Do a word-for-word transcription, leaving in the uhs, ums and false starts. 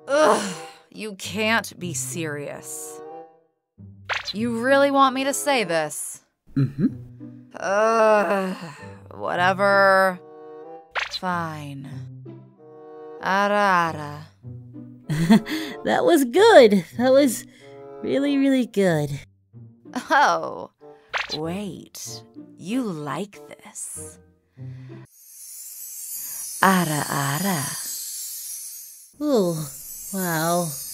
Ugh, you can't be serious. You really want me to say this? Mm-hmm. Ugh, whatever. Fine. Ara Ara. That was good. That was really, really good. Oh, wait. You like this? Ara Ara. Oh, wow.